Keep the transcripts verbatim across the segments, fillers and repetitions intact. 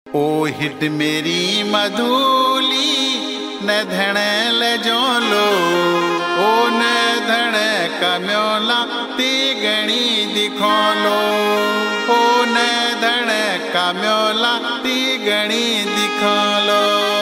ओ hit मेरी मधुली न धण ल जोलो ओ न धण कम्योला ती गणी दिखोलो ओ न धण कम्योला ती गणी दिखोलो।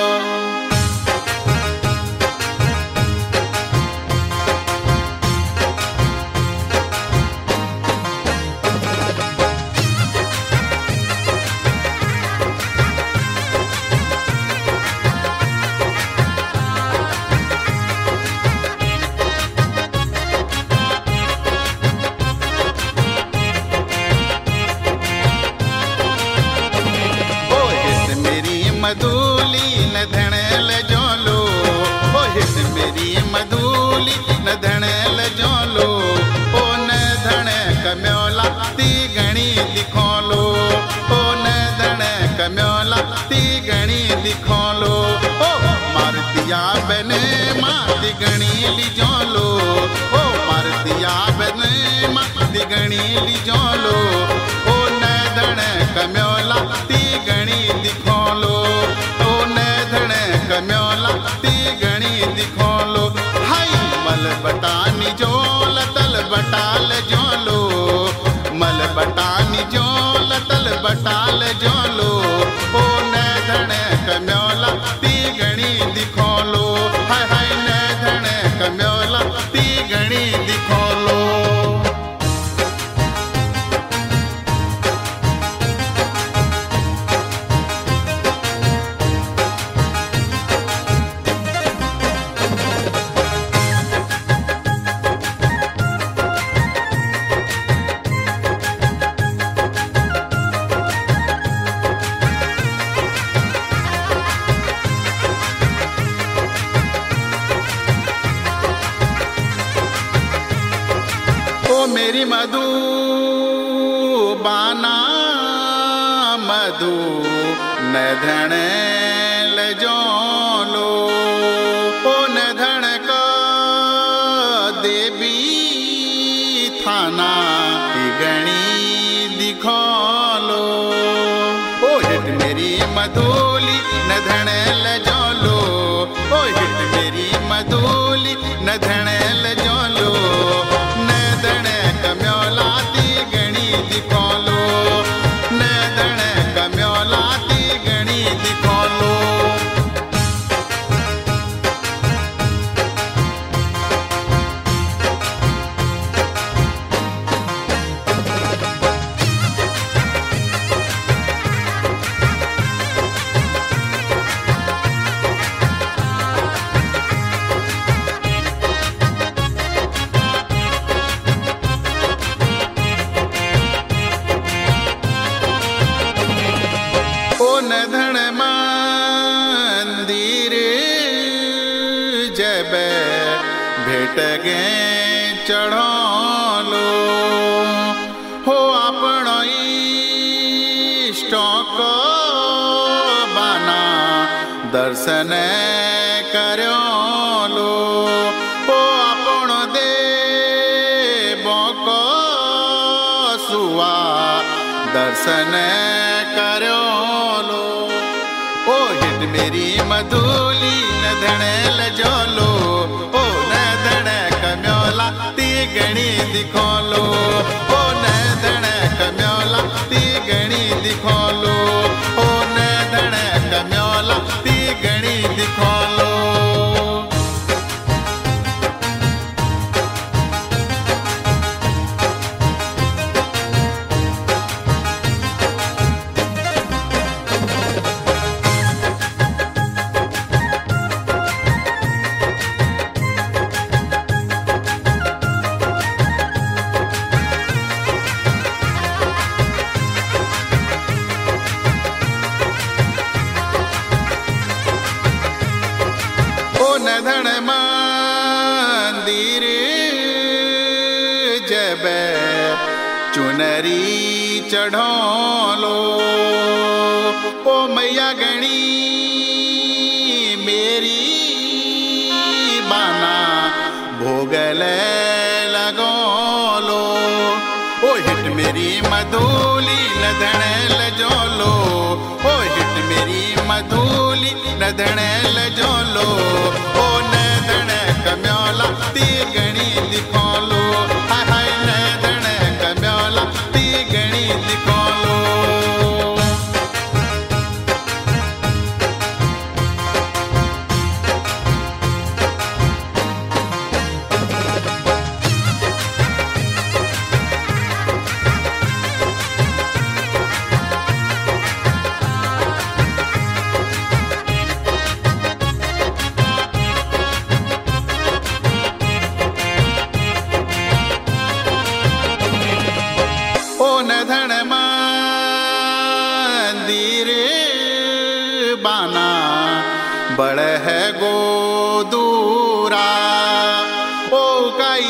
मधुली न धण ल जोलो ओ हिट मेरी मधुली न धण ल जोलो ओ न धण कम्योला ती गणी दिखोलो ओ न धण कम्योला ती गणी दिखोलो ओ मारतिया बने माती गणी ली जोलो ओ मारतिया बने माती गणी ली जोलो ओ न धण कम्योला ती गणी दिखोलो कम्योला ती गणी दिखोलो। हाय मल बटानी जोल तल बटाल जोलो मल बटानी जोल तल बटाल जोलो ओ न धण कम्योला ती गणी दिखोलो। हाय हाय न धण कम्योला ती गणी दिखोलो। मेरी मधु बाना मधु न धण ल जोलो ओ न धण का देवी थाना गणी दिखोलो ओ हिट मेरी मधुली न धण ल जोलो ओ हिट मेरी मधुली न धण ल जोलो कम्योला ती गणी दिखोलो न धण कम्योला ती गणी दिखोलो। न धण मंदिर जब भेट गे चढ़ोलो हो आपण इष्टों को बाना दर्शन करोलो हो आपण देवों को सुआ दर्शन करो ओ हिट मेरी मधुली न धण ल जोलो ओ न धण कम्योला ती गणी दिखोलो ओ न धण कम्योला ती गणी दिखोलो ओ न धण कम्योला ती गणी दिखोलो। न धण मंदिर जब चुनरी चढ़ोलो ओ मैया गणी मेरी बाना भोगल लगोलो ओ हिट मेरी मधुली न धण ल जोलो ओ हिट मेरी मधुली न धणेल जोलो ओ न धण कम्योला ती गणी दिखोलो हाय हाय न धण कम्योला ती गणी दिखोलो बड़ है गो दूरा ओ काई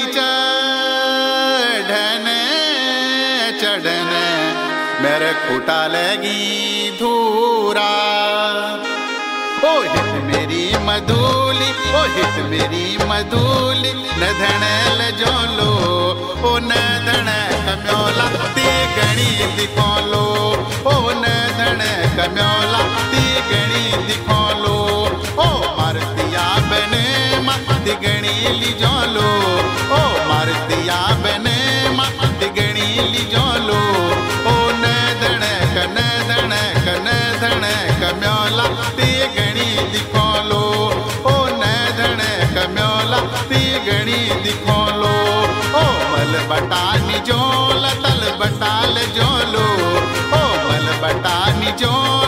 चढ़ने चढ़ने मेरे खुटा लगी धूरा ओ हित मेरी मधुली ओ हित मेरी मधुली न धणेल जोलो ओ न धण कम्योला ती गणी दिखोलो ओ न धण कम्योला ती गणी दिखोलो ओ मारतिया बने मत गणी ली जोलो ओ मारतिया बने मत गणी ली जोलो ओ न धण कन धण कन धण कम्योला ती गणी दिखोलो ओ न धण कम्योला ती गणी दिखोलो ओ मल बटानी जोल तल बटाल जोलो ओ मल बटानी जोल